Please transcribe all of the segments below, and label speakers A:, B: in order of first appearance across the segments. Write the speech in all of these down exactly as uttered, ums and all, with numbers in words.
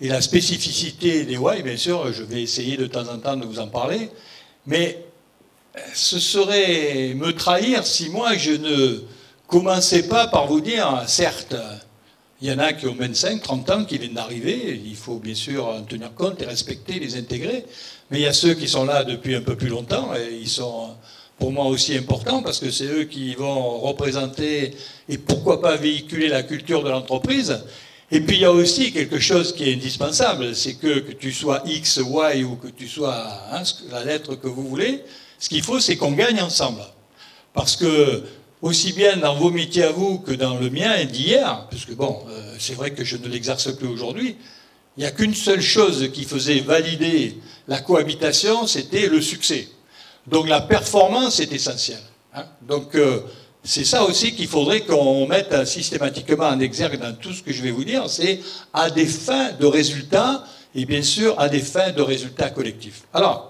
A: Et la spécificité des why, bien sûr, je vais essayer de temps en temps de vous en parler, mais ce serait me trahir si moi je ne commençais pas par vous dire, certes, il y en a qui ont vingt-cinq, trente ans, qui viennent d'arriver, il faut bien sûr en tenir compte et respecter, les intégrer, mais il y a ceux qui sont là depuis un peu plus longtemps, et ils sont pour moi aussi importants, parce que c'est eux qui vont représenter, et pourquoi pas véhiculer la culture de l'entreprise. Et puis il y a aussi quelque chose qui est indispensable, c'est que, que tu sois X, Y, ou que tu sois hein, la lettre que vous voulez, ce qu'il faut, c'est qu'on gagne ensemble. Parce que, aussi bien dans vos métiers à vous que dans le mien d'hier, parce que bon, euh, c'est vrai que je ne l'exerce plus aujourd'hui, il n'y a qu'une seule chose qui faisait valider la cohabitation, c'était le succès. Donc la performance est essentielle. Hein. Donc euh, c'est ça aussi qu'il faudrait qu'on mette systématiquement en exergue dans tout ce que je vais vous dire, c'est à des fins de résultats, et bien sûr à des fins de résultats collectifs. Alors,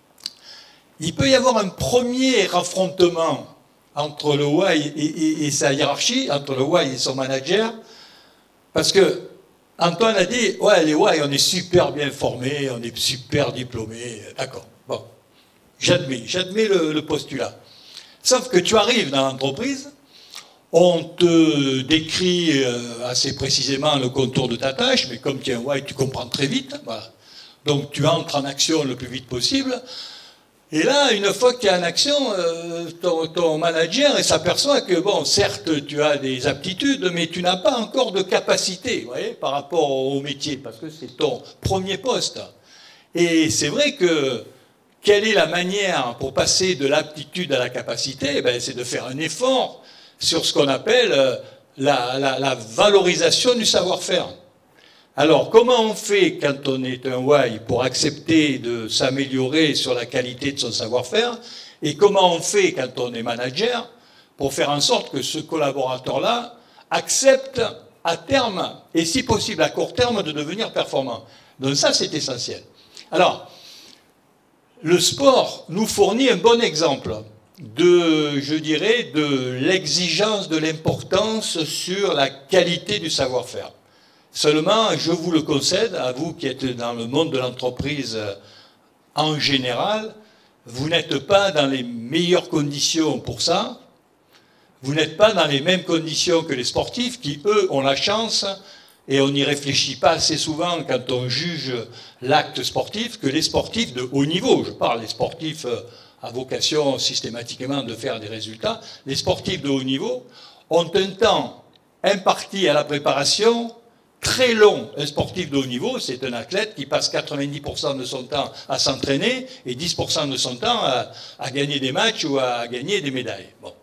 A: il peut y avoir un premier affrontement entre le why et, et, et sa hiérarchie, entre le why et son manager, parce que Antoine a dit, ouais, les why, on est super bien formés, on est super diplômés, d'accord, bon, j'admets, j'admets le, le postulat. Sauf que tu arrives dans l'entreprise, on te décrit assez précisément le contour de ta tâche, mais comme tu es un why, tu comprends très vite, voilà. Donc tu entres en action le plus vite possible. Et là, une fois que tu es en action, euh, ton, ton manager s'aperçoit que, bon, certes, tu as des aptitudes, mais tu n'as pas encore de capacité, vous voyez, par rapport au métier, parce que c'est ton premier poste. Et c'est vrai que, quelle est la manière pour passer de l'aptitude à la capacité? Ben, c'est de faire un effort sur ce qu'on appelle la, la, la valorisation du savoir-faire. Alors, comment on fait quand on est un why pour accepter de s'améliorer sur la qualité de son savoir-faire? Et comment on fait quand on est manager pour faire en sorte que ce collaborateur-là accepte à terme, et si possible à court terme, de devenir performant? Donc ça, c'est essentiel. Alors, le sport nous fournit un bon exemple de, je dirais, de l'exigence de l'importance sur la qualité du savoir-faire. Seulement, je vous le concède, à vous qui êtes dans le monde de l'entreprise en général, vous n'êtes pas dans les meilleures conditions pour ça. Vous n'êtes pas dans les mêmes conditions que les sportifs qui, eux, ont la chance, et on n'y réfléchit pas assez souvent quand on juge l'acte sportif, que les sportifs de haut niveau, je parle des sportifs à vocation systématiquement de faire des résultats, les sportifs de haut niveau ont un temps imparti à la préparation très long. Un sportif de haut niveau, c'est un athlète qui passe quatre-vingt-dix pour cent de son temps à s'entraîner et dix pour cent de son temps à, à gagner des matchs ou à gagner des médailles. Bon.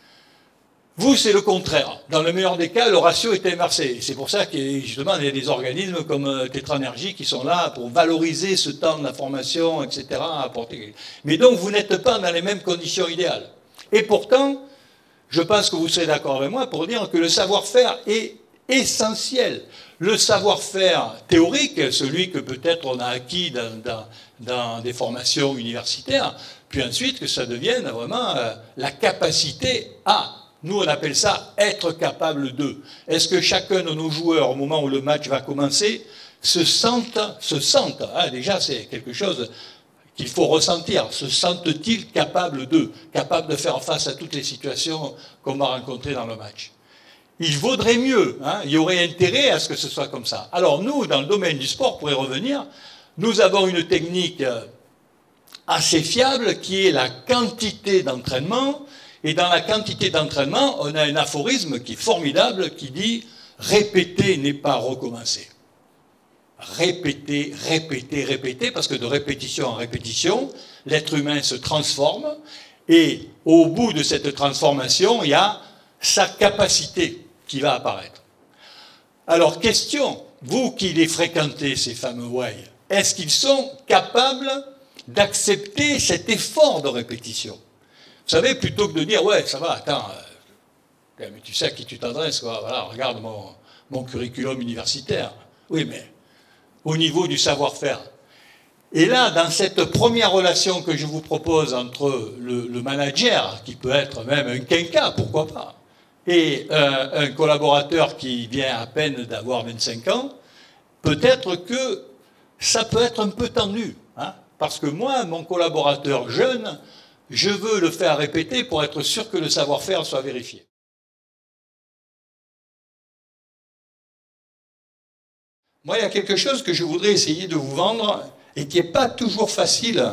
A: Vous, c'est le contraire. Dans le meilleur des cas, le ratio est inversé. C'est pour ça qu'il justement, il y a des organismes comme Tétranergie qui sont là pour valoriser ce temps de la formation, et cetera. Mais donc, vous n'êtes pas dans les mêmes conditions idéales. Et pourtant, je pense que vous serez d'accord avec moi pour dire que le savoir-faire est essentiel. Le savoir-faire théorique, celui que peut-être on a acquis dans, dans, dans des formations universitaires, puis ensuite que ça devienne vraiment euh, la capacité à, nous on appelle ça être capable de. Est-ce que chacun de nos joueurs, au moment où le match va commencer, se sentent, se sentent, hein, déjà c'est quelque chose qu'il faut ressentir, se sentent-ils capables de, capables de faire face à toutes les situations qu'on va rencontrer dans le match? Il vaudrait mieux, hein, il y aurait intérêt à ce que ce soit comme ça. Alors nous, dans le domaine du sport, pour y revenir, nous avons une technique assez fiable qui est la quantité d'entraînement. Et dans la quantité d'entraînement, on a un aphorisme qui est formidable qui dit « répéter n'est pas recommencer ». Répéter, répéter, répéter, parce que de répétition en répétition, l'être humain se transforme et au bout de cette transformation, il y a sa capacité qui va apparaître. Alors, question, vous qui les fréquentez, ces fameux why, est-ce qu'ils sont capables d'accepter cet effort de répétition? Vous savez, plutôt que de dire, ouais, ça va, attends, euh, mais tu sais à qui tu t'adresses, quoi, voilà, regarde mon, mon curriculum universitaire. Oui, mais au niveau du savoir-faire. Et là, dans cette première relation que je vous propose entre le, le manager, qui peut être même un quinca, pourquoi pas, et euh, un collaborateur qui vient à peine d'avoir vingt-cinq ans, peut-être que ça peut être un peu tendu. Hein, parce que moi, mon collaborateur jeune, je veux le faire répéter pour être sûr que le savoir-faire soit vérifié. Moi, il y a quelque chose que je voudrais essayer de vous vendre et qui n'est pas toujours facile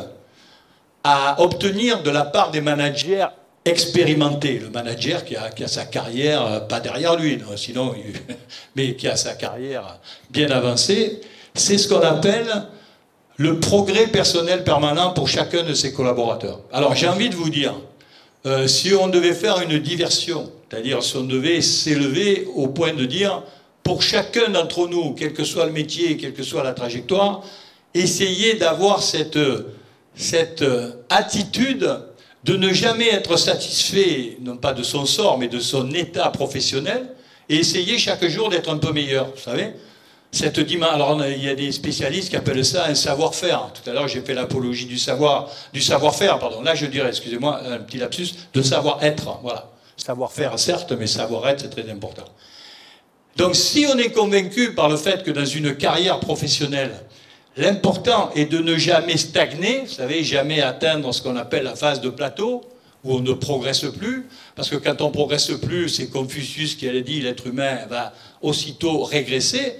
A: à obtenir de la part des managers expérimentés. Le manager qui a, qui a sa carrière, pas derrière lui, non, sinon, il, mais qui a sa carrière bien avancée, c'est ce qu'on appelle le progrès personnel permanent pour chacun de ses collaborateurs. Alors, j'ai envie de vous dire, euh, si on devait faire une diversion, c'est-à-dire si on devait s'élever au point de dire, pour chacun d'entre nous, quel que soit le métier, quelle que soit la trajectoire, essayez d'avoir cette, cette attitude de ne jamais être satisfait, non pas de son sort, mais de son état professionnel, et essayer chaque jour d'être un peu meilleur, vous savez. Cette dimension, alors il y a des spécialistes qui appellent ça un savoir-faire. Tout à l'heure, j'ai fait l'apologie du savoir, du savoir-faire, pardon. Là, je dirais, excusez-moi, un petit lapsus, de savoir-être, voilà. Savoir-faire, certes, mais savoir-être, c'est très important. Donc, si on est convaincu par le fait que dans une carrière professionnelle, l'important est de ne jamais stagner, vous savez, jamais atteindre ce qu'on appelle la phase de plateau, où on ne progresse plus, parce que quand on ne progresse plus, c'est Confucius qui a dit, l'être humain va aussitôt régresser.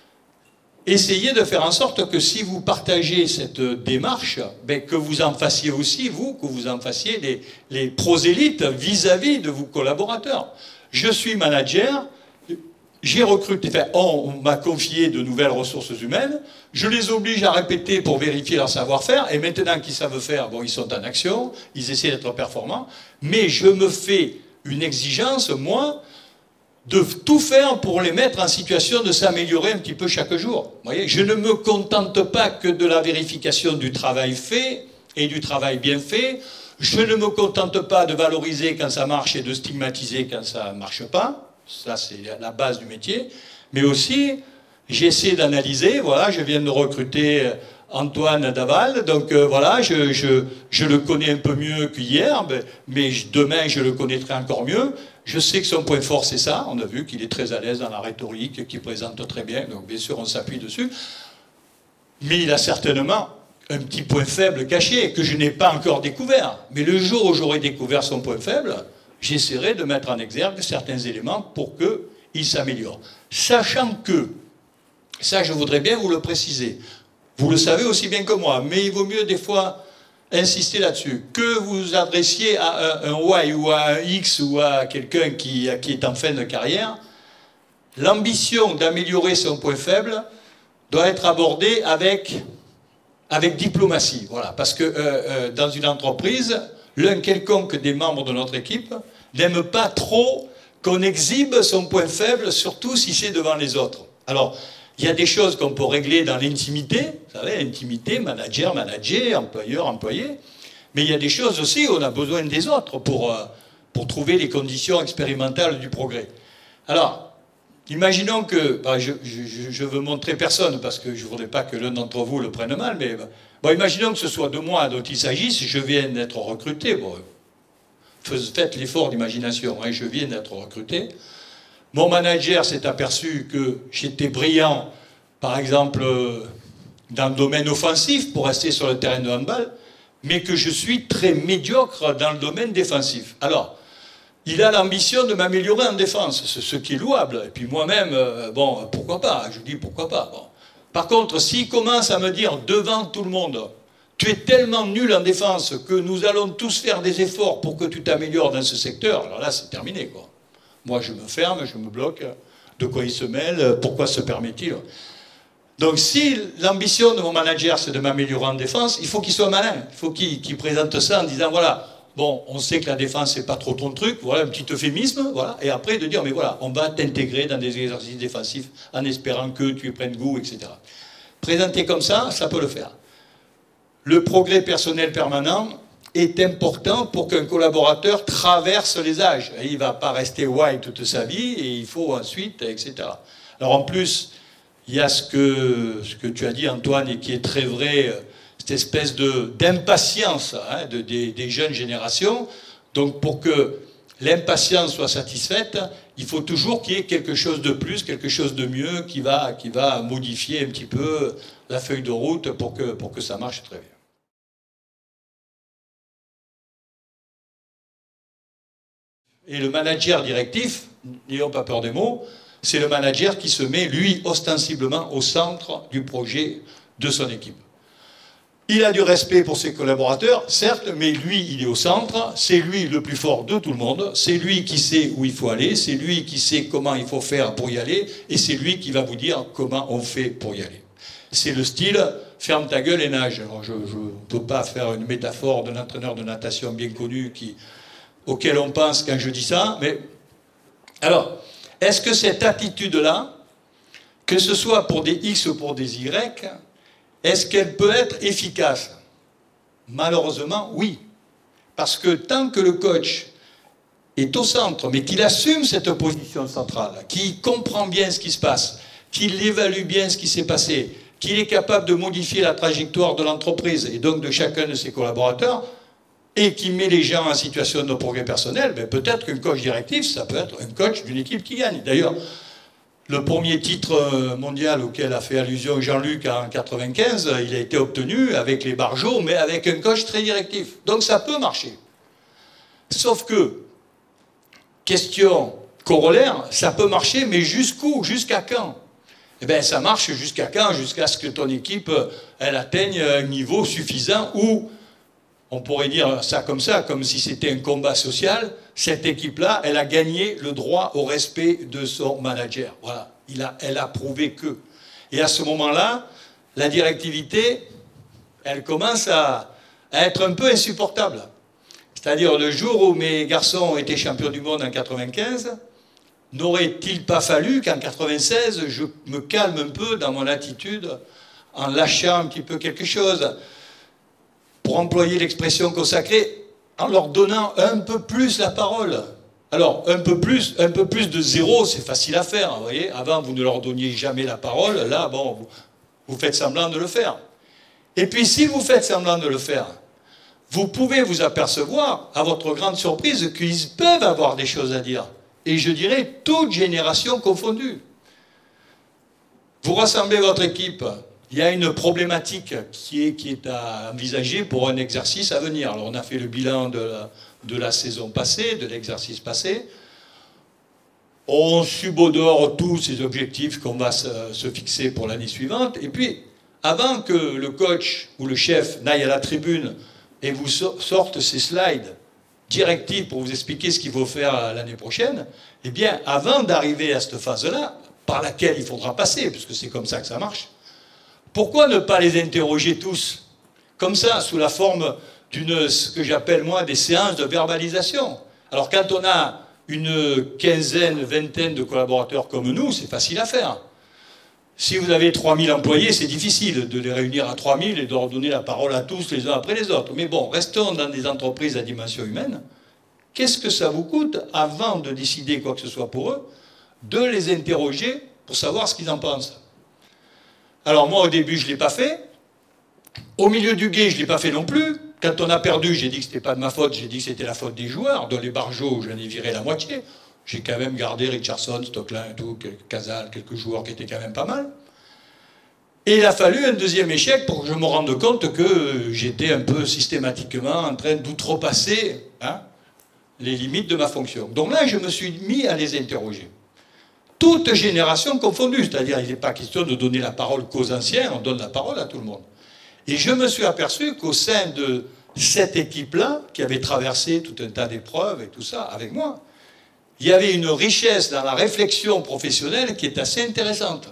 A: Essayez de faire en sorte que si vous partagez cette démarche, ben, que vous en fassiez aussi, vous, que vous en fassiez les, les prosélytes vis-à-vis de vos collaborateurs. Je suis manager, j'ai recruté, enfin, on, on m'a confié de nouvelles ressources humaines, je les oblige à répéter pour vérifier leur savoir-faire, et maintenant qu'ils savent faire, bon, ils sont en action, ils essaient d'être performants, mais je me fais une exigence, moi, de tout faire pour les mettre en situation de s'améliorer un petit peu chaque jour. Vous voyez, je ne me contente pas que de la vérification du travail fait et du travail bien fait, je ne me contente pas de valoriser quand ça marche et de stigmatiser quand ça ne marche pas. Ça, c'est la base du métier. Mais aussi, j'essaie d'analyser. Voilà, je viens de recruter Antoine Daval. Donc euh, voilà, je, je, je le connais un peu mieux qu'hier, mais demain, je le connaîtrai encore mieux. Je sais que son point fort, c'est ça. On a vu qu'il est très à l'aise dans la rhétorique, qu'il présente très bien. Donc bien sûr, on s'appuie dessus. Mais il a certainement un petit point faible caché que je n'ai pas encore découvert. Mais le jour où j'aurai découvert son point faible, j'essaierai de mettre en exergue certains éléments pour qu'il s'améliore. Sachant que, ça je voudrais bien vous le préciser, vous le savez aussi bien que moi, mais il vaut mieux des fois insister là-dessus, que vous vous adressiez à un, un Y ou à un X ou à quelqu'un qui, qui est en fin de carrière, l'ambition d'améliorer son point faible doit être abordée avec, avec diplomatie. Voilà, parce que euh, euh, dans une entreprise, l'un quelconque des membres de notre équipe n'aime pas trop qu'on exhibe son point faible, surtout si c'est devant les autres. Alors, il y a des choses qu'on peut régler dans l'intimité, vous savez, intimité, manager, manager, employeur, employé, mais il y a des choses aussi où on a besoin des autres pour, euh, pour trouver les conditions expérimentales du progrès. Alors, imaginons que, bah, je, je, je veux montrer personne, parce que je ne voudrais pas que l'un d'entre vous le prenne mal, mais bon, imaginons que ce soit de moi dont il s'agisse, je viens d'être recruté, bon, faites l'effort d'imagination, hein, je viens d'être recruté. Mon manager s'est aperçu que j'étais brillant, par exemple, dans le domaine offensif, pour rester sur le terrain de handball, mais que je suis très médiocre dans le domaine défensif. Alors, il a l'ambition de m'améliorer en défense, ce qui est louable. Et puis moi-même, euh, bon, pourquoi pas, je dis pourquoi pas. Bon. Par contre, s'il commence à me dire devant tout le monde, tu es tellement nul en défense que nous allons tous faire des efforts pour que tu t'améliores dans ce secteur, alors là, c'est terminé, quoi. Moi, je me ferme, je me bloque. De quoi il se mêle? Pourquoi se permet-il? Donc, si l'ambition de mon manager, c'est de m'améliorer en défense, il faut qu'il soit malin. Il faut qu'il qu'il présente ça en disant, voilà, bon, on sait que la défense, c'est pas trop ton truc, voilà, un petit euphémisme, voilà, et après de dire, mais voilà, on va t'intégrer dans des exercices défensifs en espérant que tu y prennes goût, et cetera. Présenter comme ça, ça peut le faire. Le progrès personnel permanent est important pour qu'un collaborateur traverse les âges. Il ne va pas rester Y toute sa vie et il faut ensuite, et cetera. Alors en plus, il y a ce que, ce que tu as dit, Antoine, et qui est très vrai, cette espèce d'impatience hein, de, des, des jeunes générations. Donc pour que l'impatience soit satisfaite, il faut toujours qu'il y ait quelque chose de plus, quelque chose de mieux qui va, qui va modifier un petit peu la feuille de route pour que, pour que ça marche très bien. Et le manager directif, n'ayons pas peur des mots, c'est le manager qui se met, lui, ostensiblement au centre du projet de son équipe. Il a du respect pour ses collaborateurs, certes, mais lui, il est au centre, c'est lui le plus fort de tout le monde, c'est lui qui sait où il faut aller, c'est lui qui sait comment il faut faire pour y aller, et c'est lui qui va vous dire comment on fait pour y aller. C'est le style « ferme ta gueule et nage ». Alors, je ne peux pas faire une métaphore d'un entraîneur de natation bien connu qui, auquel on pense quand je dis ça, mais... Alors, est-ce que cette attitude-là, que ce soit pour des X ou pour des Y, est-ce qu'elle peut être efficace? Malheureusement, oui. Parce que tant que le coach est au centre, mais qu'il assume cette position centrale, qu'il comprend bien ce qui se passe, qu'il évalue bien ce qui s'est passé, qu'il est capable de modifier la trajectoire de l'entreprise et donc de chacun de ses collaborateurs, et qui met les gens en situation de progrès personnel, ben peut-être qu'un coach directif, ça peut être un coach d'une équipe qui gagne. D'ailleurs, le premier titre mondial auquel a fait allusion Jean-Luc en quatre-vingt-quinze, il a été obtenu avec les Barjots, mais avec un coach très directif. Donc ça peut marcher. Sauf que, question corollaire, ça peut marcher, mais jusqu'où? Jusqu'à quand? Eh bien, ça marche jusqu'à quand? Jusqu'à ce que ton équipe, elle atteigne un niveau suffisant où, on pourrait dire ça comme ça, comme si c'était un combat social, cette équipe-là, elle a gagné le droit au respect de son manager. Voilà, il a, elle a prouvé que. Et à ce moment-là, la directivité, elle commence à, à être un peu insupportable. C'est-à-dire, le jour où mes garçons ont été champions du monde en quatre-vingt-quinze, n'aurait-il pas fallu qu'en quatre-vingt-seize, je me calme un peu dans mon attitude en lâchant un petit peu quelque chose, pour employer l'expression consacrée, en leur donnant un peu plus la parole. Alors, un peu plus, un peu plus de zéro, c'est facile à faire, vous voyez. Avant, vous ne leur donniez jamais la parole. Là, bon, vous, vous faites semblant de le faire. Et puis, si vous faites semblant de le faire, vous pouvez vous apercevoir, à votre grande surprise, qu'ils peuvent avoir des choses à dire. Et je dirais, toute génération confondue. Vous rassemblez votre équipe. Il y a une problématique qui est, qui est à envisager pour un exercice à venir. Alors, on a fait le bilan de la, de la saison passée, de l'exercice passé. On subodore tous ces objectifs qu'on va se, se fixer pour l'année suivante. Et puis, avant que le coach ou le chef n'aille à la tribune et vous sorte ces slides directifs pour vous expliquer ce qu'il faut faire l'année prochaine, eh bien, avant d'arriver à cette phase-là, par laquelle il faudra passer, puisque c'est comme ça que ça marche, pourquoi ne pas les interroger tous, comme ça, sous la forme d'une, ce que j'appelle moi, des séances de verbalisation? Alors quand on a une quinzaine, vingtaine de collaborateurs comme nous, c'est facile à faire. Si vous avez trois mille employés, c'est difficile de les réunir à trois mille et de leur donner la parole à tous les uns après les autres. Mais bon, restons dans des entreprises à dimension humaine. Qu'est-ce que ça vous coûte, avant de décider quoi que ce soit pour eux, de les interroger pour savoir ce qu'ils en pensent? Alors moi, au début, je ne l'ai pas fait. Au milieu du guet, je ne l'ai pas fait non plus. Quand on a perdu, j'ai dit que ce n'était pas de ma faute, j'ai dit que c'était la faute des joueurs. Dans les Barjots, j'en ai viré la moitié. J'ai quand même gardé Richardson, Stocklin et tout, Casal, quelques joueurs qui étaient quand même pas mal. Et il a fallu un deuxième échec pour que je me rende compte que j'étais un peu systématiquement en train d'outrepasser hein, les limites de ma fonction. Donc là, je me suis mis à les interroger. Toute génération confondue, c'est-à-dire il n'est pas question de donner la parole qu'aux anciens, on donne la parole à tout le monde. Et je me suis aperçu qu'au sein de cette équipe-là, qui avait traversé tout un tas d'épreuves et tout ça avec moi, il y avait une richesse dans la réflexion professionnelle qui est assez intéressante.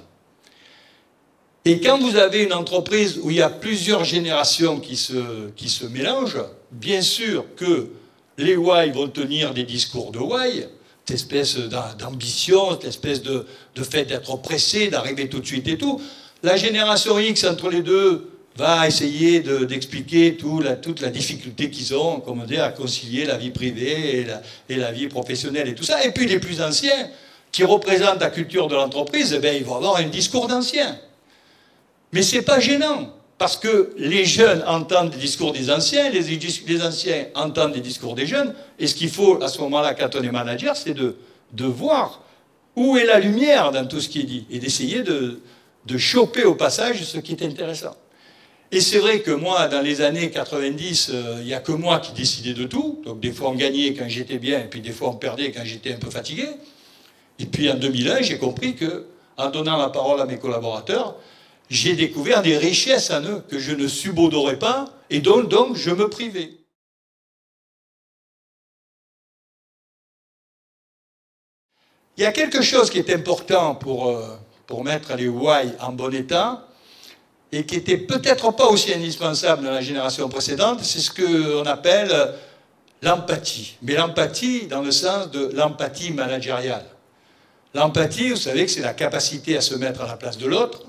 A: Et quand vous avez une entreprise où il y a plusieurs générations qui se, qui se mélangent, bien sûr que les Y vont tenir des discours de Y, cette espèce d'ambition, cette espèce de, de fait d'être pressé, d'arriver tout de suite et tout. La génération X, entre les deux, va essayer d'expliquer tout la, toute la difficulté qu'ils ont, comment dire, à concilier la vie privée et la, et la vie professionnelle et tout ça. Et puis les plus anciens, qui représentent la culture de l'entreprise, eh bien, ils vont avoir un discours d'anciens. Mais c'est pas gênant, Parce que les jeunes entendent les discours des anciens, les, les anciens entendent les discours des jeunes, et ce qu'il faut à ce moment-là, quand on est manager, c'est de, de voir où est la lumière dans tout ce qui est dit, et d'essayer de, de choper au passage ce qui est intéressant. Et c'est vrai que moi, dans les années quatre-vingt-dix, il euh, n'y a que moi qui décidais de tout. Donc des fois on gagnait quand j'étais bien, et puis des fois on perdait quand j'étais un peu fatigué. Et puis en deux mille un, j'ai compris que, en donnant la parole à mes collaborateurs, j'ai découvert des richesses en eux que je ne subodorais pas, et dont donc je me privais. Il y a quelque chose qui est important pour, euh, pour mettre les why en bon état, et qui n'était peut-être pas aussi indispensable dans la génération précédente, c'est ce qu'on appelle l'empathie. Mais l'empathie dans le sens de l'empathie managériale. L'empathie, vous savez que c'est la capacité à se mettre à la place de l'autre.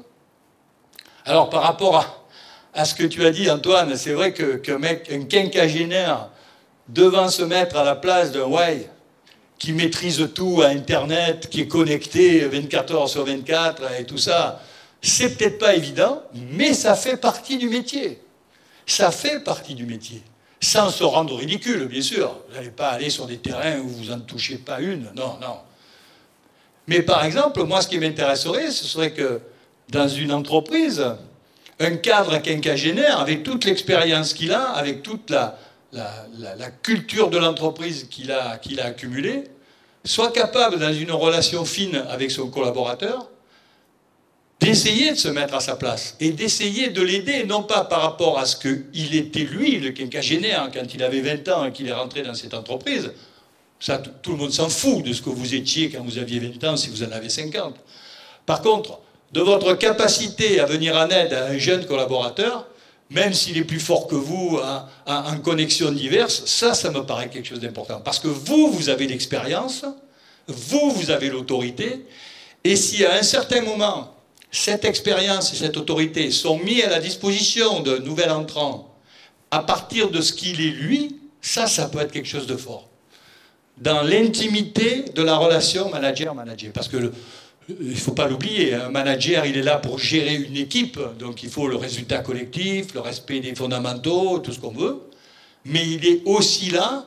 A: Alors par rapport à, à ce que tu as dit, Antoine, c'est vrai que, qu'un mec, un quinquagénaire, devant se mettre à la place d'un why, qui maîtrise tout à Internet, qui est connecté vingt-quatre heures sur vingt-quatre et tout ça, c'est peut-être pas évident, mais ça fait partie du métier. Ça fait partie du métier. Sans se rendre ridicule, bien sûr. Vous n'allez pas aller sur des terrains où vous n'en touchez pas une. Non, non. Mais par exemple, moi, ce qui m'intéresserait, ce serait que dans une entreprise, un cadre quinquagénaire, avec toute l'expérience qu'il a, avec toute la, la, la, la culture de l'entreprise qu'il a, qu'il a accumulée, soit capable, dans une relation fine avec son collaborateur, d'essayer de se mettre à sa place et d'essayer de l'aider, non pas par rapport à ce qu'il était lui, le quinquagénaire, quand il avait vingt ans et qu'il est rentré dans cette entreprise. Ça, tout le monde s'en fout de ce que vous étiez quand vous aviez vingt ans, si vous en avez cinquante. Par contre, de votre capacité à venir en aide à un jeune collaborateur, même s'il est plus fort que vous en, en connexions diverses, ça, ça me paraît quelque chose d'important. Parce que vous, vous avez l'expérience, vous, vous avez l'autorité, et si à un certain moment, cette expérience et cette autorité sont mis à la disposition d'un nouvel entrant à partir de ce qu'il est lui, ça, ça peut être quelque chose de fort. Dans l'intimité de la relation manager-manager. Parce que, le, il ne faut pas l'oublier, un manager, il est là pour gérer une équipe, donc il faut le résultat collectif, le respect des fondamentaux, tout ce qu'on veut, mais il est aussi là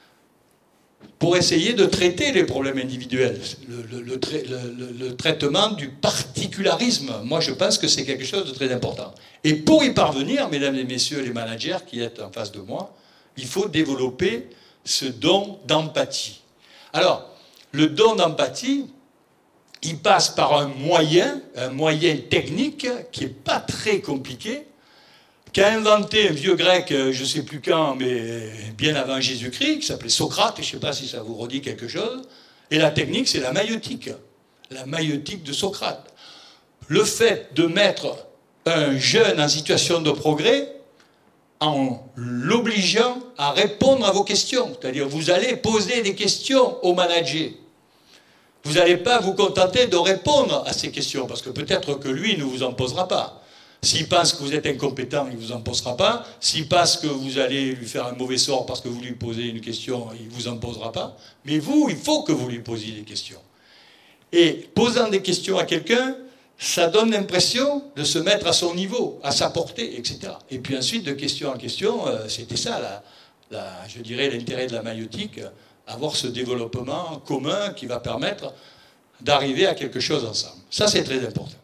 A: pour essayer de traiter les problèmes individuels, le, le, le, le, le traitement du particularisme. Moi, je pense que c'est quelque chose de très important. Et pour y parvenir, mesdames et messieurs les managers qui êtes en face de moi, il faut développer ce don d'empathie. Alors, le don d'empathie, il passe par un moyen, un moyen technique qui n'est pas très compliqué, qu'a inventé un vieux grec, je ne sais plus quand, mais bien avant Jésus-Christ, qui s'appelait Socrate, je ne sais pas si ça vous redit quelque chose, et la technique, c'est la maïeutique, la maïeutique de Socrate. Le fait de mettre un jeune en situation de progrès en l'obligeant à répondre à vos questions, c'est-à-dire vous allez poser des questions au manager. Vous n'allez pas vous contenter de répondre à ces questions, parce que peut-être que lui ne vous en posera pas. S'il pense que vous êtes incompétent, il ne vous en posera pas. S'il pense que vous allez lui faire un mauvais sort parce que vous lui posez une question, il ne vous en posera pas. Mais vous, il faut que vous lui posiez des questions. Et posant des questions à quelqu'un, ça donne l'impression de se mettre à son niveau, à sa portée, et cetera. Et puis ensuite, de question en question, c'était ça, la, la, je dirais, l'intérêt de la maïeutique, avoir ce développement commun qui va permettre d'arriver à quelque chose ensemble. Ça, c'est très important.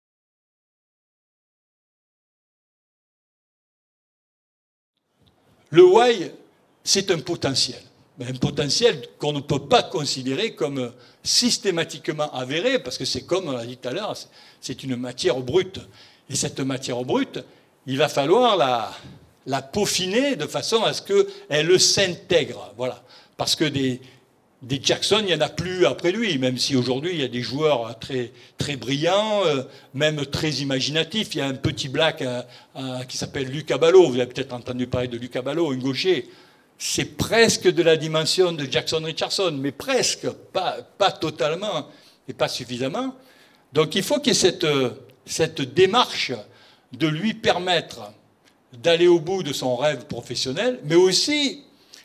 A: Le why, c'est un potentiel. Mais un potentiel qu'on ne peut pas considérer comme systématiquement avéré, parce que c'est comme on l'a dit tout à l'heure, c'est une matière brute. Et cette matière brute, il va falloir la, la peaufiner de façon à ce qu'elle s'intègre. Voilà. Parce que des, des Jackson, il n'y en a plus après lui, même si aujourd'hui il y a des joueurs très, très brillants, euh, même très imaginatifs. Il y a un petit black euh, euh, qui s'appelle Luca Ballo. Vous avez peut-être entendu parler de Luca Ballo, un gaucher. C'est presque de la dimension de Jackson Richardson, mais presque, pas, pas totalement et pas suffisamment. Donc il faut qu'il y ait cette, cette démarche de lui permettre d'aller au bout de son rêve professionnel, mais aussi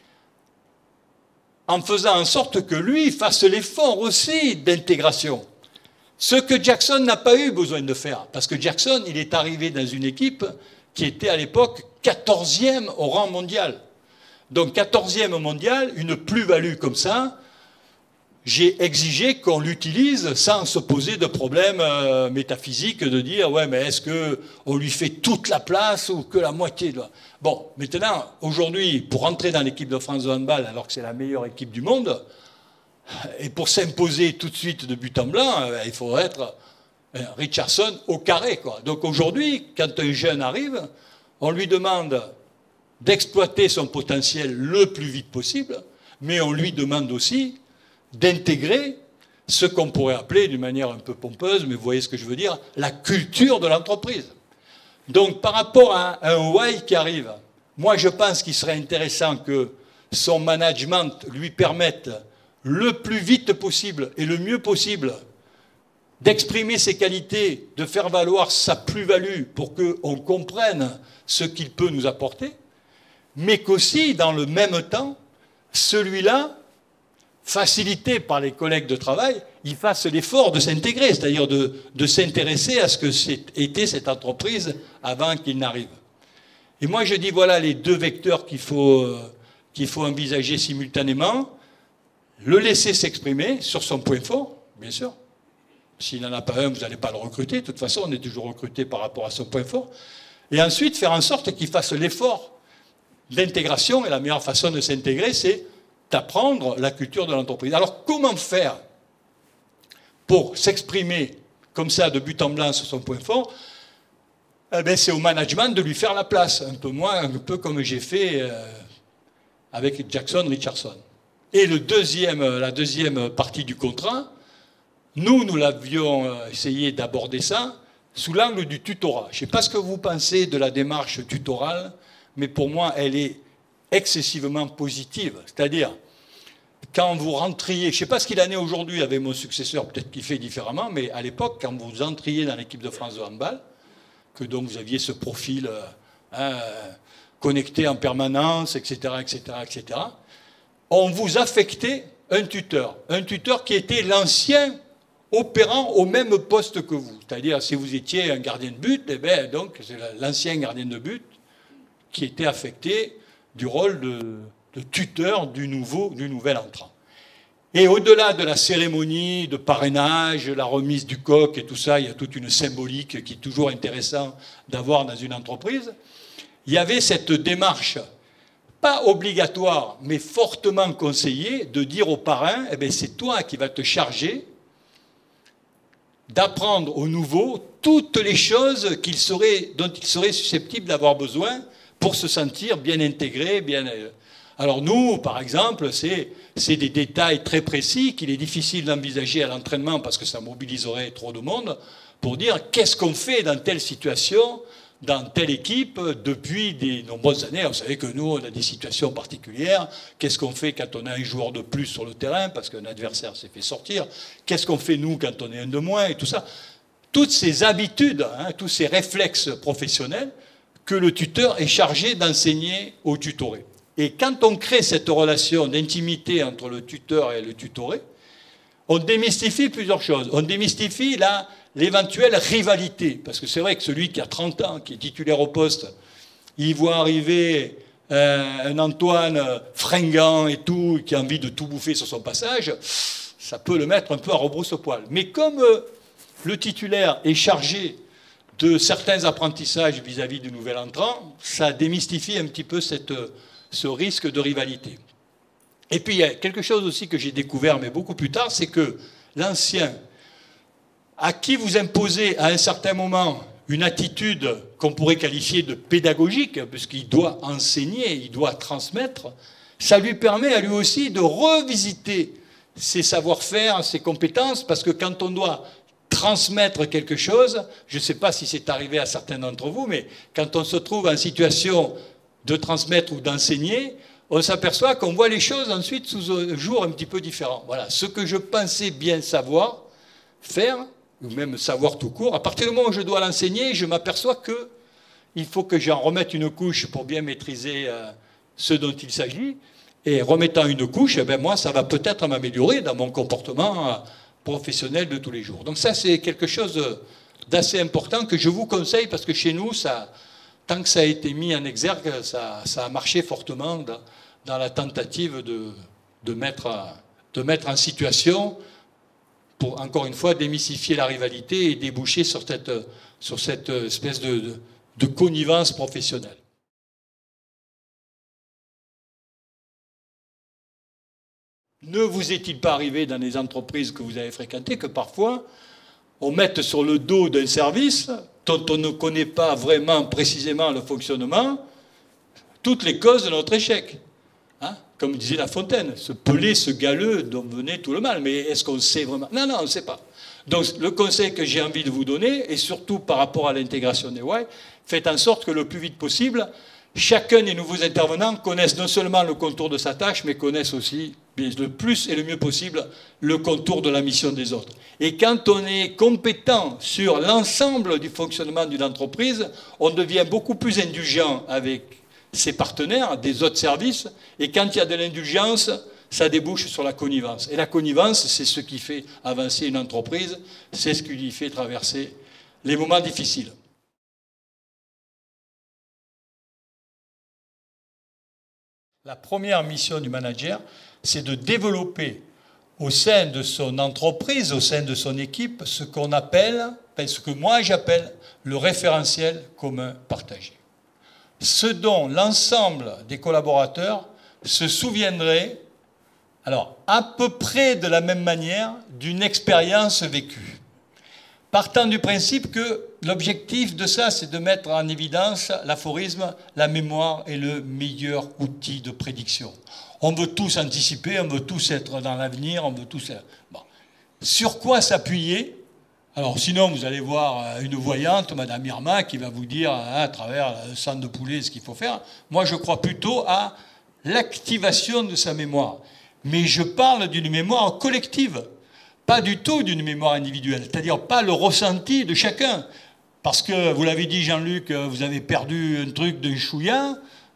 A: en faisant en sorte que lui fasse l'effort aussi d'intégration. Ce que Jackson n'a pas eu besoin de faire, parce que Jackson, il est arrivé dans une équipe qui était à l'époque quatorzième au rang mondial. Donc quatorzième mondial, une plus-value comme ça, j'ai exigé qu'on l'utilise sans se poser de problème euh, métaphysique de dire ouais mais est-ce qu'on lui fait toute la place ou que la moitié de... Bon, maintenant, aujourd'hui, pour entrer dans l'équipe de France de handball alors que c'est la meilleure équipe du monde, et pour s'imposer tout de suite de but en blanc, euh, il faut être euh, Richardson au carré, quoi. Donc aujourd'hui, quand un jeune arrive, on lui demande d'exploiter son potentiel le plus vite possible, mais on lui demande aussi d'intégrer ce qu'on pourrait appeler, d'une manière un peu pompeuse, mais vous voyez ce que je veux dire, la culture de l'entreprise. Donc par rapport à un Y qui arrive, moi je pense qu'il serait intéressant que son management lui permette le plus vite possible et le mieux possible d'exprimer ses qualités, de faire valoir sa plus-value pour qu'on comprenne ce qu'il peut nous apporter, mais qu'aussi, dans le même temps, celui-là, facilité par les collègues de travail, il fasse l'effort de s'intégrer, c'est-à-dire de, de s'intéresser à ce que était cette entreprise avant qu'il n'arrive. Et moi, je dis, voilà les deux vecteurs qu'il faut, euh, qu'il faut envisager simultanément. Le laisser s'exprimer sur son point fort, bien sûr. S'il n'en a pas un, vous n'allez pas le recruter. De toute façon, on est toujours recruté par rapport à son point fort. Et ensuite, faire en sorte qu'il fasse l'effort d'intégration. Et la meilleure façon de s'intégrer, c'est d'apprendre la culture de l'entreprise. Alors, comment faire pour s'exprimer comme ça, de but en blanc sur son point fort? Eh bien, c'est au management de lui faire la place. Un peu moins, un peu comme j'ai fait euh, avec Jackson Richardson. Et le deuxième, la deuxième partie du contrat, nous, nous l'avions essayé d'aborder ça sous l'angle du tutorat. Je ne sais pas ce que vous pensez de la démarche tutorale, mais pour moi, elle est excessivement positive. C'est-à-dire, quand vous rentriez, je ne sais pas ce qu'il en est aujourd'hui avec mon successeur, peut-être qu'il fait différemment, mais à l'époque, quand vous entriez dans l'équipe de France de handball, que donc vous aviez ce profil hein, connecté en permanence, et cetera, et cetera, et cetera, on vous affectait un tuteur. Un tuteur qui était l'ancien opérant au même poste que vous. C'est-à-dire, si vous étiez un gardien de but, eh bien, donc, c'est l'ancien gardien de but qui était affecté du rôle de, de tuteur du, nouveau, du nouvel entrant. Et au-delà de la cérémonie de parrainage, la remise du coq et tout ça, il y a toute une symbolique qui est toujours intéressant d'avoir dans une entreprise. Il y avait cette démarche, pas obligatoire, mais fortement conseillée, de dire au parrain, eh bien, c'est toi qui vas te charger d'apprendre aux nouveaux toutes les choses qu'il serait, dont il serait susceptible d'avoir besoin pour se sentir bien intégré, bien... Alors nous, par exemple, c'est, c'est des détails très précis qu'il est difficile d'envisager à l'entraînement parce que ça mobiliserait trop de monde, pour dire qu'est-ce qu'on fait dans telle situation, dans telle équipe, depuis des nombreuses années. Vous savez que nous, on a des situations particulières. Qu'est-ce qu'on fait quand on a un joueur de plus sur le terrain, parce qu'un adversaire s'est fait sortir? Qu'est-ce qu'on fait, nous, quand on est un de moins, et tout ça? Toutes ces habitudes, hein, tous ces réflexes professionnels que le tuteur est chargé d'enseigner au tutoré. Et quand on crée cette relation d'intimité entre le tuteur et le tutoré, on démystifie plusieurs choses. On démystifie là l'éventuelle rivalité. Parce que c'est vrai que celui qui a trente ans, qui est titulaire au poste, il voit arriver euh, un Antoine fringant et tout, qui a envie de tout bouffer sur son passage, ça peut le mettre un peu à rebrousse-poil. Mais comme euh, le titulaire est chargé de certains apprentissages vis-à-vis du nouvel entrant, ça démystifie un petit peu cette, ce risque de rivalité. Et puis il y a quelque chose aussi que j'ai découvert, mais beaucoup plus tard, c'est que l'ancien, à qui vous imposez à un certain moment une attitude qu'on pourrait qualifier de pédagogique, puisqu'il doit enseigner, il doit transmettre, ça lui permet à lui aussi de revisiter ses savoir-faire, ses compétences, parce que quand on doit transmettre quelque chose, je ne sais pas si c'est arrivé à certains d'entre vous, mais quand on se trouve en situation de transmettre ou d'enseigner, on s'aperçoit qu'on voit les choses ensuite sous un jour un petit peu différent. Voilà, ce que je pensais bien savoir, faire, ou même savoir tout court, à partir du moment où je dois l'enseigner, je m'aperçois qu'il faut que j'en remette une couche pour bien maîtriser euh, ce dont il s'agit, et remettant une couche, eh bien moi, ça va peut-être m'améliorer dans mon comportement euh, professionnel de tous les jours. Donc ça, c'est quelque chose d'assez important que je vous conseille, parce que chez nous, ça... tant que ça a été mis en exergue, ça, ça a marché fortement dans, dans la tentative de, de, mettre, de mettre en situation, pour encore une fois démystifier la rivalité et déboucher sur cette, sur cette espèce de, de, de connivence professionnelle. Ne vous est-il pas arrivé dans les entreprises que vous avez fréquentées que parfois on mette sur le dos d'un service dont on ne connaît pas vraiment précisément le fonctionnement toutes les causes de notre échec, hein? Comme disait La Fontaine, ce pelé, ce galeux dont venait tout le mal. Mais est-ce qu'on sait vraiment? Non, non, on ne sait pas. Donc le conseil que j'ai envie de vous donner, et surtout par rapport à l'intégration des Y, faites en sorte que le plus vite possible, chacun des nouveaux intervenants connaisse non seulement le contour de sa tâche, mais connaisse aussi le plus et le mieux possible le contour de la mission des autres. Et quand on est compétent sur l'ensemble du fonctionnement d'une entreprise, on devient beaucoup plus indulgent avec ses partenaires des autres services, et quand il y a de l'indulgence, ça débouche sur la connivence. Et la connivence, c'est ce qui fait avancer une entreprise, c'est ce qui lui fait traverser les moments difficiles. La première mission du manager, c'est de développer au sein de son entreprise, au sein de son équipe, ce qu'on appelle, ce que moi j'appelle le référentiel commun partagé. Ce dont l'ensemble des collaborateurs se souviendraient, alors à peu près de la même manière, d'une expérience vécue. Partant du principe que l'objectif de ça, c'est de mettre en évidence l'aphorisme « la mémoire est le meilleur outil de prédiction ». On veut tous anticiper, on veut tous être dans l'avenir, on veut tous... Bon. Sur quoi s'appuyer? Alors sinon, vous allez voir une voyante, Madame Irma, qui va vous dire à travers le sang de poulet ce qu'il faut faire. Moi, je crois plutôt à l'activation de sa mémoire. Mais je parle d'une mémoire collective. Pas du tout d'une mémoire individuelle, c'est-à-dire pas le ressenti de chacun. Parce que, vous l'avez dit Jean-Luc, vous avez perdu un truc de chouïa.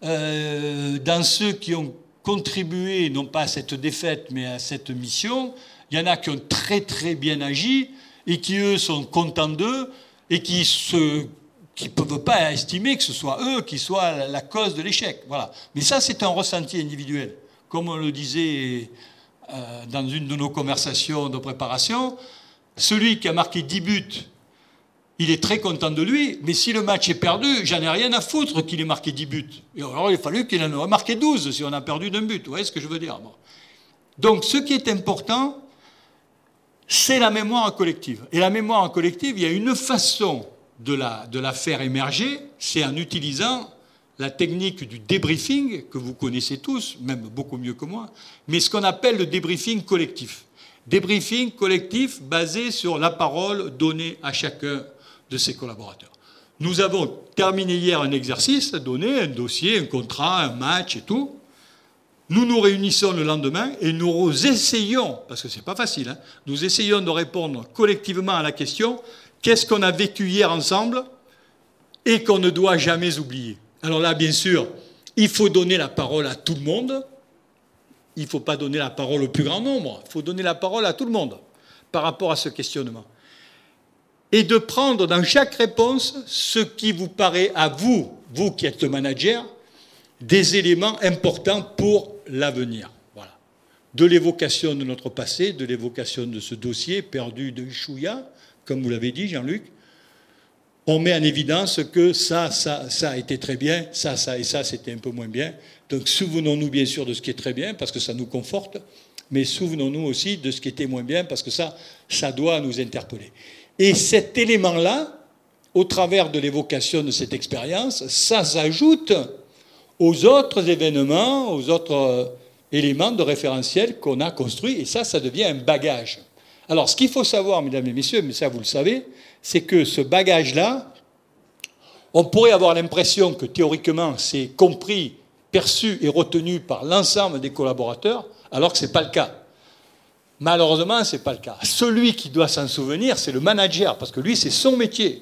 A: Euh, dans ceux qui ont contribué, non pas à cette défaite, mais à cette mission, il y en a qui ont très très bien agi et qui, eux, sont contents d'eux et qui ne qui peuvent pas estimer que ce soit eux qui soient la, la cause de l'échec. Voilà. Mais ça, c'est un ressenti individuel. Comme on le disait... Euh, dans une de nos conversations de préparation, celui qui a marqué dix buts, il est très content de lui, mais si le match est perdu, j'en ai rien à foutre qu'il ait marqué dix buts. Et alors il a fallu qu'il en ait marqué douze si on a perdu d'un but. Vous voyez ce que je veux dire? Bon. Donc ce qui est important, c'est la mémoire collective. Et la mémoire collective, il y a une façon de la, de la faire émerger, c'est en utilisant la technique du débriefing, que vous connaissez tous, même beaucoup mieux que moi, mais ce qu'on appelle le débriefing collectif. Débriefing collectif basé sur la parole donnée à chacun de ses collaborateurs. Nous avons terminé hier un exercice, donné un dossier, un contrat, un match et tout. Nous nous réunissons le lendemain et nous essayons, parce que c'est pas facile, hein, nous essayons de répondre collectivement à la question « Qu'est-ce qu'on a vécu hier ensemble et qu'on ne doit jamais oublier ?» Alors là, bien sûr, il faut donner la parole à tout le monde. Il ne faut pas donner la parole au plus grand nombre. Il faut donner la parole à tout le monde par rapport à ce questionnement. Et de prendre dans chaque réponse ce qui vous paraît à vous, vous qui êtes le manager, des éléments importants pour l'avenir. Voilà. De l'évocation de notre passé, de l'évocation de ce dossier perdu de chouïa, comme vous l'avez dit, Jean-Luc. On met en évidence que ça, ça, ça a été très bien, ça, ça et ça, c'était un peu moins bien. Donc souvenons-nous bien sûr de ce qui est très bien, parce que ça nous conforte, mais souvenons-nous aussi de ce qui était moins bien, parce que ça, ça doit nous interpeller. Et cet élément-là, au travers de l'évocation de cette expérience, ça s'ajoute aux autres événements, aux autres éléments de référentiel qu'on a construits, et ça, ça devient un bagage. Alors, ce qu'il faut savoir, mesdames et messieurs, mais ça vous le savez, c'est que ce bagage-là, on pourrait avoir l'impression que théoriquement, c'est compris, perçu et retenu par l'ensemble des collaborateurs, alors que ce n'est pas le cas. Malheureusement, ce n'est pas le cas. Celui qui doit s'en souvenir, c'est le manager, parce que lui, c'est son métier.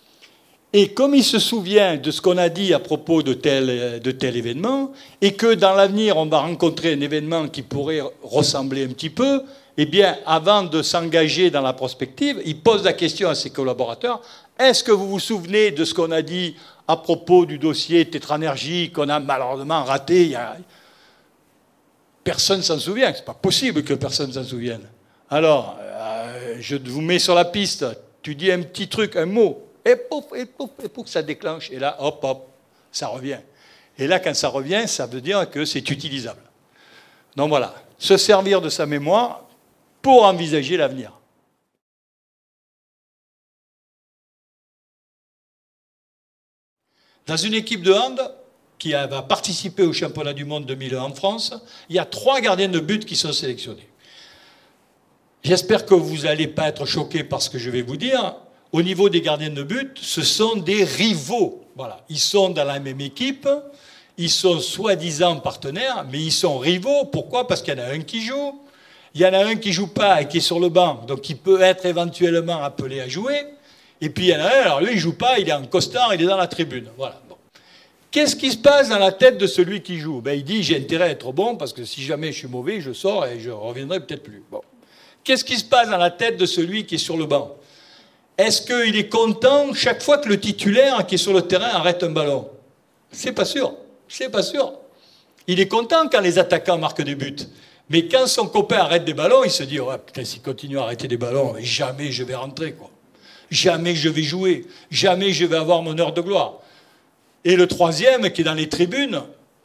A: Et comme il se souvient de ce qu'on a dit à propos de tel, de tel événement, et que dans l'avenir, on va rencontrer un événement qui pourrait ressembler un petit peu, eh bien, avant de s'engager dans la prospective, il pose la question à ses collaborateurs, Est-ce que vous vous souvenez de ce qu'on a dit à propos du dossier Tétranergie qu'on a malheureusement raté? Il y a... Personne ne s'en souvient. C'est pas possible que personne ne s'en souvienne. Alors, euh, je vous mets sur la piste. Tu dis un petit truc, un mot, et pouf, et pouf, et pouf, ça déclenche. Et là, hop, hop, ça revient. Et là, quand ça revient, ça veut dire que c'est utilisable. Donc voilà, se servir de sa mémoire pour envisager l'avenir. Dans une équipe de hand qui va participer au championnat du monde deux mille un en France, il y a trois gardiens de but qui sont sélectionnés. J'espère que vous n'allez pas être choqués par ce que je vais vous dire. Au niveau des gardiens de but, ce sont des rivaux. Voilà. Ils sont dans la même équipe, ils sont soi-disant partenaires, mais ils sont rivaux. Pourquoi? Parce qu'il y en a un qui joue, il y en a un qui ne joue pas et qui est sur le banc, donc qui peut être éventuellement appelé à jouer. Et puis il y en a un, alors lui il ne joue pas, il est en costard, il est dans la tribune. Voilà. Bon. Qu'est-ce qui se passe dans la tête de celui qui joue? Ben, il dit j'ai intérêt à être bon parce que si jamais je suis mauvais, je sors et je ne reviendrai peut-être plus. Bon. Qu'est-ce qui se passe dans la tête de celui qui est sur le banc? Est-ce qu'il est content chaque fois que le titulaire qui est sur le terrain arrête un ballon? C'est pas sûr. C'est pas sûr. Il est content quand les attaquants marquent des buts. Mais quand son copain arrête des ballons, il se dit ouais, putain, s'il continue à arrêter des ballons, jamais je vais rentrer, quoi. Jamais je vais jouer, jamais je vais avoir mon heure de gloire. Et le troisième, qui est dans les tribunes,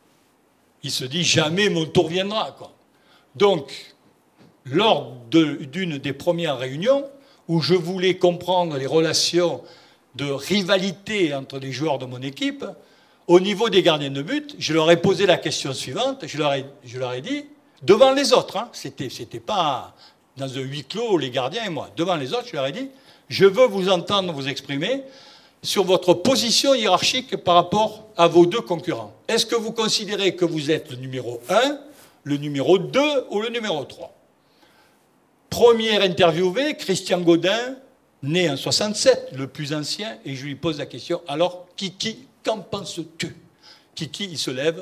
A: il se dit jamais mon tour viendra, quoi. Donc, lors d'une des premières réunions, où je voulais comprendre les relations de rivalité entre les joueurs de mon équipe, au niveau des gardiens de but, je leur ai posé la question suivante, je leur ai, je leur ai dit, devant les autres, hein, c'était, c'était pas dans un huis clos, les gardiens et moi, devant les autres, je leur ai dit, je veux vous entendre vous exprimer sur votre position hiérarchique par rapport à vos deux concurrents. Est-ce que vous considérez que vous êtes le numéro un, le numéro deux ou le numéro trois? Premier interviewé, Christian Godin, né en soixante-sept, le plus ancien, et je lui pose la question, alors Kiki, qu'en penses-tu? Kiki, il se lève.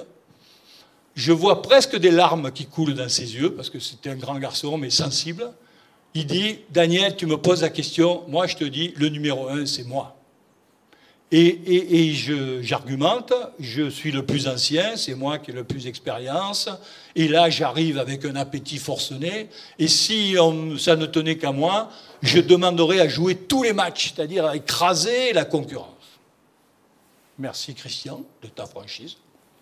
A: Je vois presque des larmes qui coulent dans ses yeux, parce que c'était un grand garçon, mais sensible. Il dit, Daniel, tu me poses la question, moi je te dis, le numéro un, c'est moi. Et, et, et je, j'argumente, je suis le plus ancien, c'est moi qui ai le plus d'expérience, et là j'arrive avec un appétit forcené, et si on, ça ne tenait qu'à moi, je demanderais à jouer tous les matchs, c'est-à-dire à écraser la concurrence. Merci Christian de ta franchise.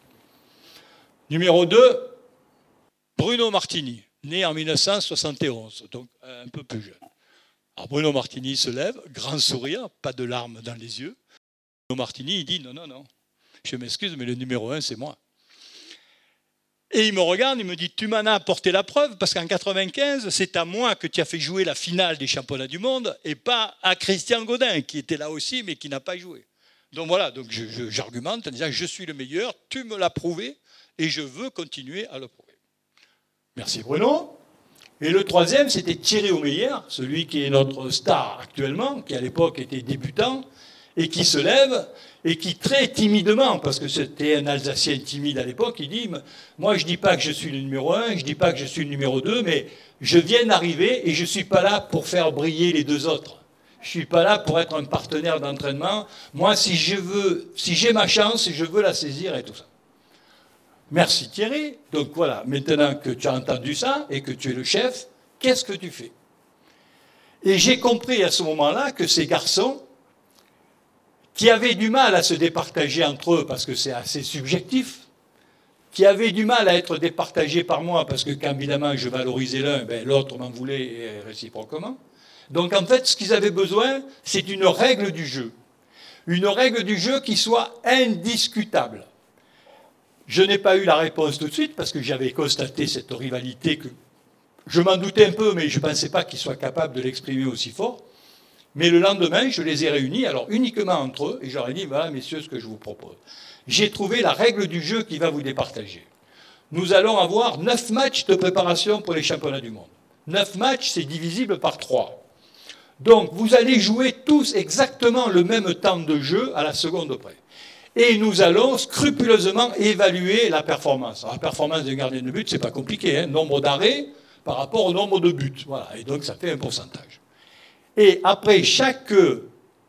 A: Numéro deux, Bruno Martini, né en mille neuf cent soixante et onze, donc un peu plus jeune. Alors Bruno Martini se lève, grand sourire, pas de larmes dans les yeux. Bruno Martini, il dit non, non, non, je m'excuse, mais le numéro un, c'est moi. Et il me regarde, il me dit, tu m'en as apporté la preuve, parce qu'en quatre-vingt-quinze, c'est à moi que tu as fait jouer la finale des championnats du monde, et pas à Christian Godin, qui était là aussi, mais qui n'a pas joué. Donc voilà, donc je, je, j'argumente en disant, je suis le meilleur, tu me l'as prouvé, et je veux continuer à le prouver. Merci Bruno. Et le troisième, c'était Thierry Omeyer, celui qui est notre star actuellement, qui à l'époque était débutant, et qui se lève, et qui très timidement, parce que c'était un Alsacien timide à l'époque, il dit, moi je ne dis pas que je suis le numéro un, je ne dis pas que je suis le numéro deux, mais je viens d'arriver et je ne suis pas là pour faire briller les deux autres. Je ne suis pas là pour être un partenaire d'entraînement. Moi, si je veux, si j'ai ma chance, je veux la saisir et tout ça. Merci Thierry. Donc voilà, maintenant que tu as entendu ça et que tu es le chef, qu'est-ce que tu fais? Et j'ai compris à ce moment-là que ces garçons, qui avaient du mal à se départager entre eux, parce que c'est assez subjectif, qui avaient du mal à être départagés par moi, parce que quand évidemment je valorisais l'un, ben, l'autre m'en voulait réciproquement. Donc en fait, ce qu'ils avaient besoin, c'est d'une règle du jeu. Une règle du jeu qui soit indiscutable. Je n'ai pas eu la réponse tout de suite, parce que j'avais constaté cette rivalité que je m'en doutais un peu, mais je ne pensais pas qu'ils soient capables de l'exprimer aussi fort. Mais le lendemain, je les ai réunis, alors uniquement entre eux, et je leur ai dit, voilà, messieurs, ce que je vous propose. J'ai trouvé la règle du jeu qui va vous départager. Nous allons avoir neuf matchs de préparation pour les championnats du monde. Neuf matchs, c'est divisible par trois. Donc, vous allez jouer tous exactement le même temps de jeu à la seconde près. Et nous allons scrupuleusement évaluer la performance. Alors, la performance d'un gardien de but, c'est pas compliqué, hein, nombre d'arrêts par rapport au nombre de buts. Voilà, et donc ça fait un pourcentage. Et après chaque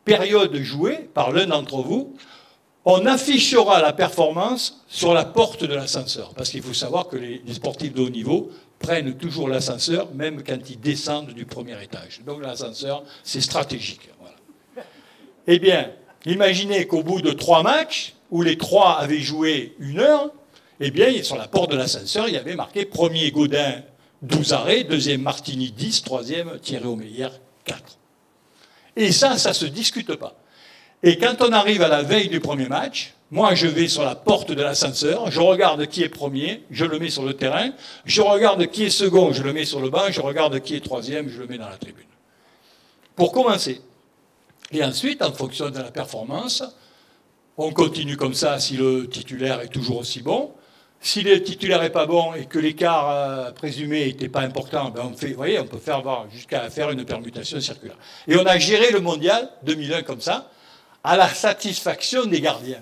A: période jouée par l'un d'entre vous, on affichera la performance sur la porte de l'ascenseur. Parce qu'il faut savoir que les, les sportifs de haut niveau prennent toujours l'ascenseur, même quand ils descendent du premier étage. Donc l'ascenseur, c'est stratégique. Voilà. Eh bien, imaginez qu'au bout de trois matchs, où les trois avaient joué une heure, eh bien, sur la porte de l'ascenseur, il y avait marqué premier Gaudin, douze arrêts, deuxième Martini, dix, troisième Thierry Omeyer, quatre. Et ça, ça ne se discute pas. Et quand on arrive à la veille du premier match, moi, je vais sur la porte de l'ascenseur, je regarde qui est premier, je le mets sur le terrain, je regarde qui est second, je le mets sur le banc, je regarde qui est troisième, je le mets dans la tribune. Pour commencer. Et ensuite, en fonction de la performance, on continue comme ça si le titulaire est toujours aussi bon. Si le titulaire n'est pas bon et que l'écart euh, présumé n'était pas important, ben on, fait, vous voyez, on peut faire jusqu'à faire une permutation circulaire. Et on a géré le mondial deux mille un comme ça, à la satisfaction des gardiens.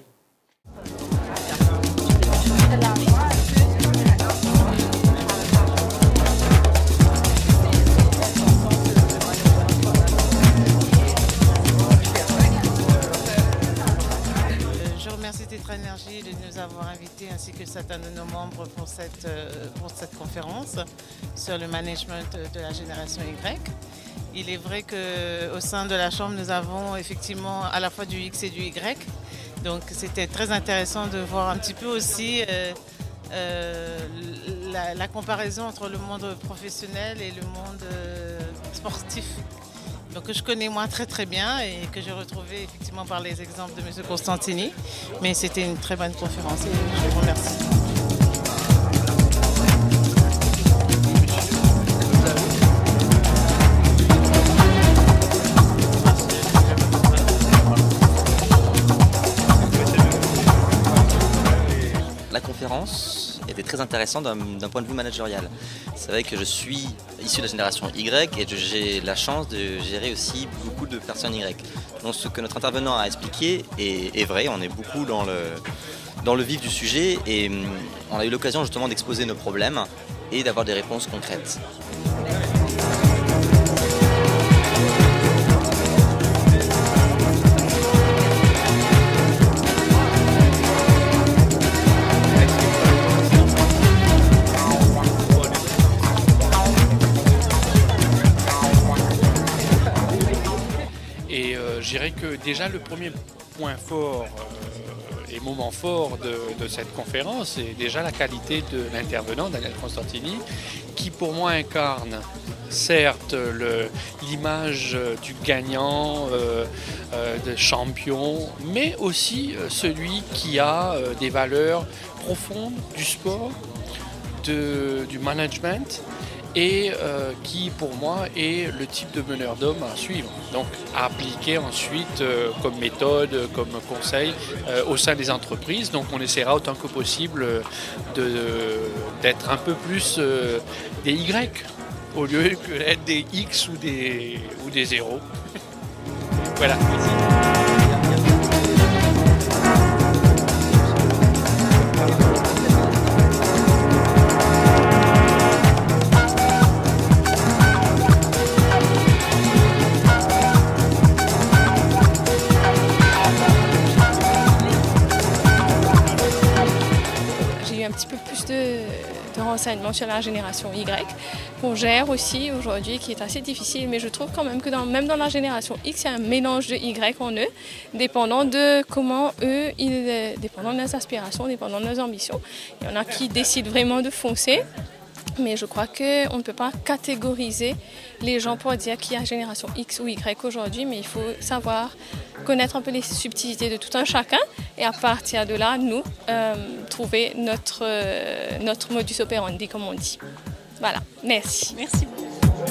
B: Énergie de nous avoir invités ainsi que certains de nos membres pour cette, pour cette conférence sur le management de la génération Y. Il est vrai qu'au sein de la Chambre, nous avons effectivement à la fois du X et du Y. Donc c'était très intéressant de voir un petit peu aussi euh, euh, la, la comparaison entre le monde professionnel et le monde euh, sportif. Donc, que je connais moi très très bien et que j'ai retrouvé effectivement par les exemples de M. Constantini. Mais c'était une très bonne conférence et je vous remercie.
C: La conférence était très intéressante d'un point de vue managérial. C'est vrai que je suis issu de la génération Y et j'ai la chance de gérer aussi beaucoup de personnes Y. Donc ce que notre intervenant a expliqué est, est vrai, on est beaucoup dans le, dans le vif du sujet et on a eu l'occasion justement d'exposer nos problèmes et d'avoir des réponses concrètes.
D: Je dirais que déjà le premier point fort euh, et moment fort de, de cette conférence, c'est déjà la qualité de l'intervenant, Daniel Constantini, qui pour moi incarne certes l'image du gagnant, euh, euh, de champion, mais aussi euh, celui qui a euh, des valeurs profondes du sport, de, du management, et euh, qui pour moi est le type de meneur d'hommes à suivre, donc à appliquer ensuite euh, comme méthode, comme conseil euh, au sein des entreprises. Donc on essaiera autant que possible d'être un peu plus euh, des Y au lieu que d'être des X ou des, ou des zéros. Voilà.
E: de renseignements sur la génération Y, qu'on gère aussi aujourd'hui, qui est assez difficile, mais je trouve quand même que dans, même dans la génération X, il y a un mélange de Y en eux, dépendant de comment eux, ils, dépendant de leurs aspirations, dépendant de leurs ambitions. Il y en a qui décident vraiment de foncer, mais je crois qu'on ne peut pas catégoriser les gens pour dire qu'il y a génération X ou Y aujourd'hui, mais il faut savoir connaître un peu les subtilités de tout un chacun et à partir de là, nous, euh, trouver notre, euh, notre modus operandi, comme on dit. Voilà, merci.
B: Merci beaucoup.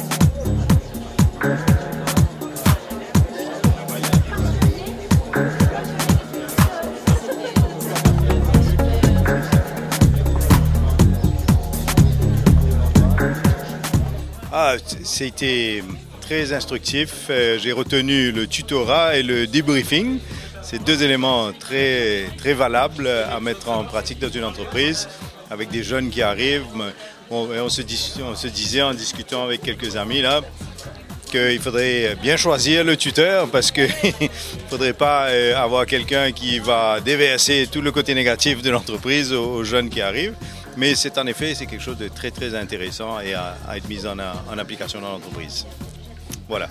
F: Ah, c'était très instructif. J'ai retenu le tutorat et le debriefing. C'est deux éléments très, très valables à mettre en pratique dans une entreprise avec des jeunes qui arrivent. On, on, se, dis, on se disait en discutant avec quelques amis là qu'il faudrait bien choisir le tuteur parce qu'il ne faudrait pas avoir quelqu'un qui va déverser tout le côté négatif de l'entreprise aux jeunes qui arrivent. Mais c'est en effet c'est quelque chose de très très intéressant et à, à être mis en, en application dans l'entreprise. Voilà.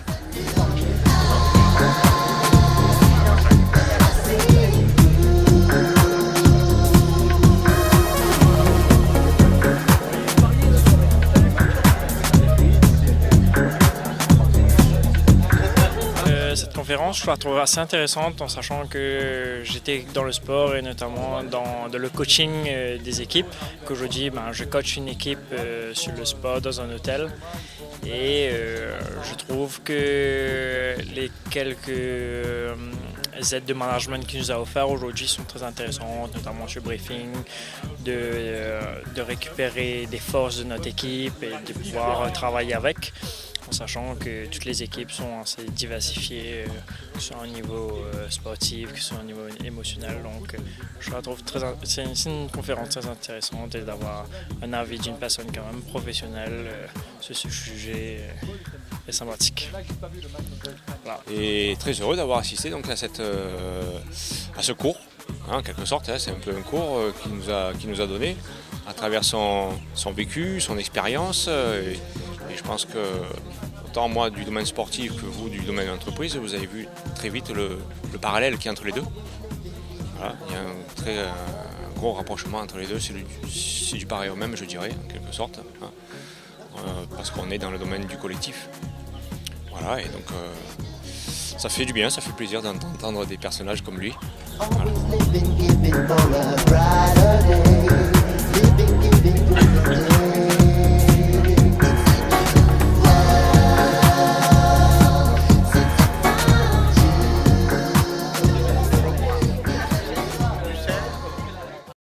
G: Cette conférence, je la trouve assez intéressante en sachant que j'étais dans le sport et notamment dans, dans le coaching des équipes. Qu'aujourd'hui, ben, je coach une équipe euh, sur le sport dans un hôtel et euh, je trouve que les quelques euh, aides de management qu'il nous a offertes aujourd'hui sont très intéressantes, notamment sur le briefing, de, euh, de récupérer des forces de notre équipe et de pouvoir travailler avec. En sachant que toutes les équipes sont assez diversifiées, que ce soit au niveau sportif, que ce soit au niveau émotionnel. Donc je la trouve très, c'est une, une conférence très intéressante et d'avoir un avis d'une personne quand même professionnelle sur ce sujet est sympathique.
H: Voilà. Et très heureux d'avoir assisté donc à, cette, euh, à ce cours, hein, en quelque sorte. Hein, c'est un peu un cours euh, qu'il nous a, qu'il nous a donné à travers son, son vécu, son expérience. Euh, et, et je pense que autant moi du domaine sportif que vous du domaine d'entreprise, vous avez vu très vite le, le parallèle qu'il y a entre les deux. Voilà, il y a un, très, un gros rapprochement entre les deux, c'est du, c'est du pareil au même, je dirais, en quelque sorte, hein, euh, parce qu'on est dans le domaine du collectif. Voilà, et donc euh, ça fait du bien, ça fait plaisir d'entendre des personnages comme lui. Voilà.